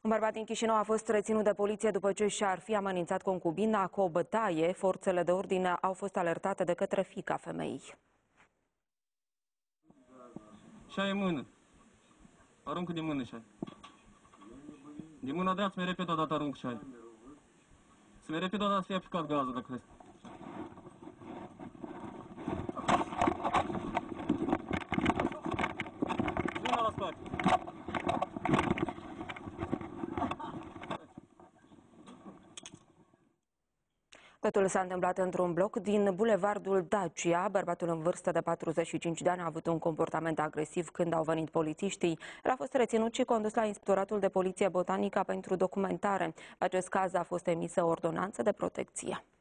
Un bărbat din Chișinău a fost reținut de poliție după ce și-ar fi amenințat concubina cu o bătaie. Forțele de ordine au fost alertate de către fiica femeii. Și-ai în mână. Aruncă din mână și-ai. Din mâna dreaptă, mai repede odată aruncă și-ai. Să mai repede odată să fie aplicat gazul dacă vrei. Zâna la spate. Totul s-a întâmplat într-un bloc din bulevardul Dacia. Bărbatul în vârstă de 45 de ani a avut un comportament agresiv când au venit polițiștii. El a fost reținut și condus la Inspectoratul de Poliție Botanica pentru documentare. Pe acest caz a fost emisă ordonanță de protecție.